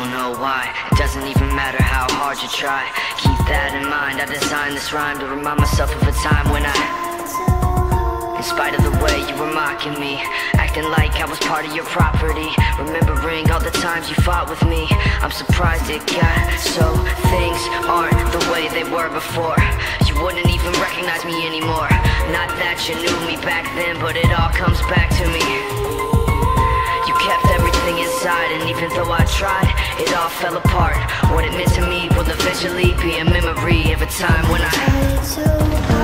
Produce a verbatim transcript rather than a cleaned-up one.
don't know why. It doesn't even matter how hard you try. Keep that in mind, I designed this rhyme to remind myself of a time when I, in spite of the way you were mocking me, acting like I was part of your property, remembering all the times you fought with me, I'm surprised it got so things aren't the way they were before. You wouldn't even recognize me anymore. Not that you knew me back then, but it all comes back to me. You kept everything inside, and even though I tried, it all fell apart. What it meant to me will eventually be a memory of a time when I